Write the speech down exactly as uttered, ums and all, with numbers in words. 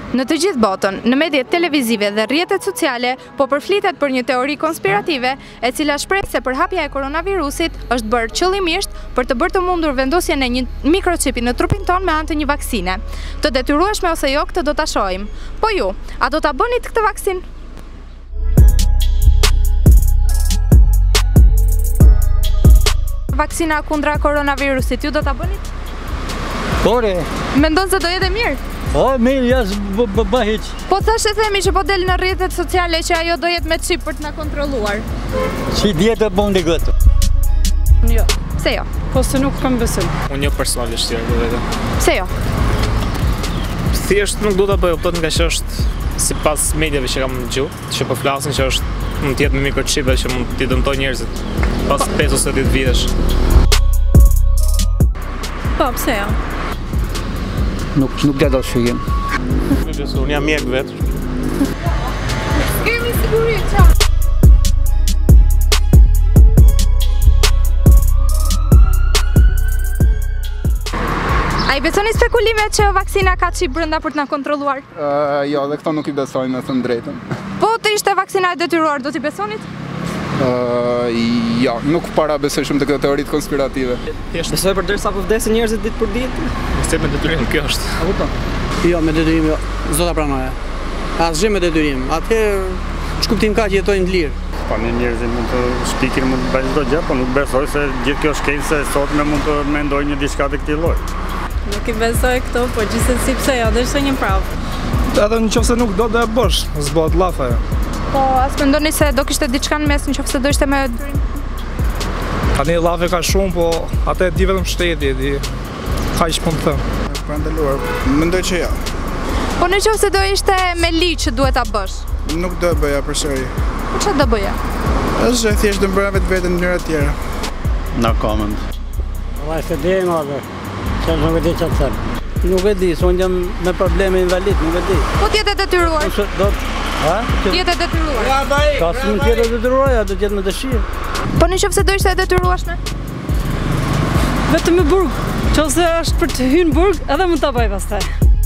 Në të gjithë botën, në mediat televizive dhe rrjetet sociale, po përflitet për një teori konspirative, e cila shpreh se përhapja e koronavirusit është bërë qëllimisht për të bërë të mundur vendosjen e një mikročipi në trupin ton me anë të një vaksine. Të detyrueshme ose jo, këtë do ta shohim. Po ju, a do ta bënit këtë vaksinë? Vaksina kundra koronavirusit, ju do ta bënit? Pore. Mendon se do jetë mirë? O, mirë, jas bë hiq. Po thash e themi që po del në rrjetet sociale që ajo do jetë me çip për të na kontrolluar. Si dietë bondi gëtë? Jo. Pse jo? Po se nuk kam besim. Unë jo personalisht tjerë do vetëm. Pse jo? Thjesht nuk do ta bëj, kupton nga që është sipas mediave që kam dëgjuar, që po flasin që është mund të jetë me mikročipe që mund t'i dëmtoj njerëzit pas pesë ose dhjetë vitesh. Po, pse jo? Nuk nuk do të shihim. Unë jam mjek vetë. Kemi siguri, çao. A i besoni spekulimet që vaksina ka çip brenda për të na kontrolluar? Uh, jo, dhe këto nuk i besojnë me thënë drejtën. Po të ishte vaksina e detyruar, do t'i besonit? Uh, jo, nuk para besoj shumë të këtë teoritë konspirative. Besoj për derisa po vdesin njerëzit ditë për ditë. Se me detyrim kjo është. A kupton? Jo, me detyrim jo. Zota pranoja. Asgjë me detyrim. Atëherë ç'kuptim ka që jetojnë të lirë. Po ne njerëzit mund të shpikin, mund të bëjnë çdo gjë, po nuk besoj se gjithë kjo shkencë sot ne mund të mendojnë një diçka të këtij lloji. Nuk i besoj këto, po gjithsesi pse jo, dhe është një prapë. Edhe nëse nuk do të e bësh, s'bëhet llaf ajo. Po, as mendoni se do kishte diçka në mes nëse do ishte me detyrim? Tani llafe ka shumë, po atë e di vetëm shteti, e di. Kaq po më thën. Për ndaluar, mendoj që ja. Po nëse do ishte me ligj që duhet ta bësh? Nuk do e bëja përsëri. Po çfarë do bëja? Është thjesht do bëra vetë vetën në mënyra të tjera. No comment. Vaj se dhe më atë. Çfarë nuk e di çfarë them. Nuk e di, son jam me probleme invalid, nuk e di. Po ti je detyruar. Do Ha? Ti je detyruar. Ka si mund të jetë detyruar, ja do të jetë me dëshirë. Po nëse do ishte e detyrueshme? Vetëm në burg. Nëse është për të hyrë në burg, edhe mund ta bëj pastaj.